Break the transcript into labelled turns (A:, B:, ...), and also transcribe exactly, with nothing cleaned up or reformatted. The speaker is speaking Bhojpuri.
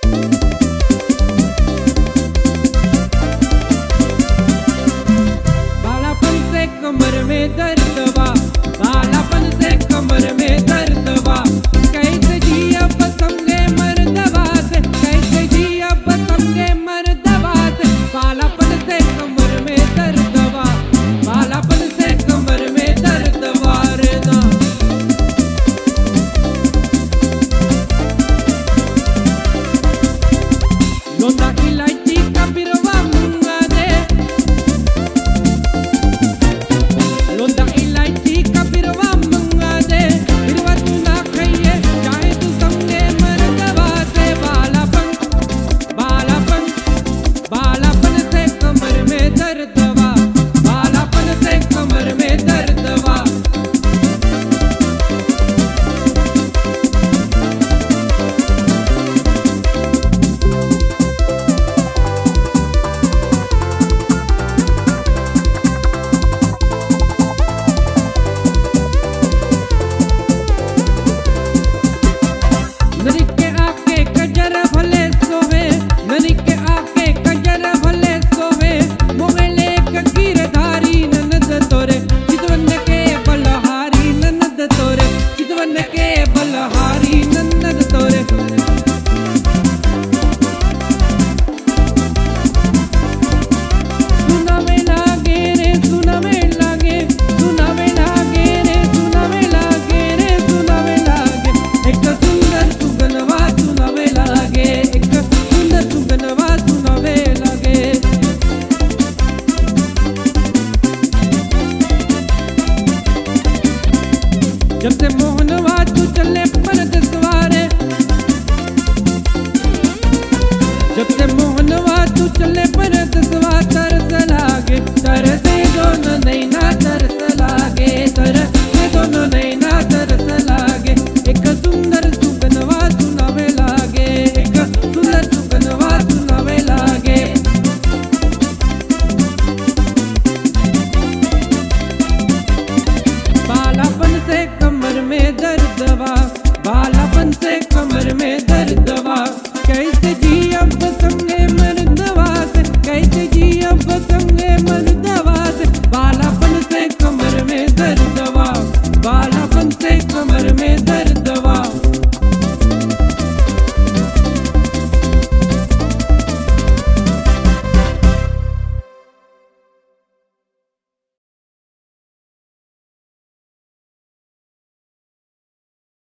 A: बालापन से कमर में दर्द वा, बालापन से कमर में दर्द वा, कैसे जी अब समझे मर्दवा से, कैसे जी अब समझे मर्दवा से, बालापन से कमर में दर्द वा, बालापन से कमर में दर्द वा रे ना। लोंदा इलायची का बिरवा मुंगा दे, लोंदा इलायची का बिरवा मुंगा दे, बिरवा तू ना खाइए चाहे तू समझे मर्दवा से, बालापन बालापन बालापन से कमर में दर्द वा, बालापन से कमर में दर्द वा। नरी के आके कजर भले सोवे, नरी के आके कजर भले सोवे, मोगले ककीर धारी ननद तोरे, चितवन के बलहारी ननद तोरे, चितवन के बलहारी ननद तोरे। सुनावे लागे रे सुनावे लागे, सुनावे लागे रे सुनावे लागे रे सुनावे लागे, एक सुंदर सुगनवा सुनावे लागे, एक सुंदर सुगनवा सुनावे लागे। जब से मोहनवा तू चले परदसवारे, जब से मोहनवा तू चले परदसवा, तरस लागे तरसे दोनों नैना तरस लागे, तरसे दोनों नैना तरस लागे, एक सुंदर सुगनवा सुनावे लागे, एक सुंदर सुगनवा सुनावे लागे। बालापन से कमर में दर्द वा, बालापन से कमर में दर्द वा, कैसे जी अब समझे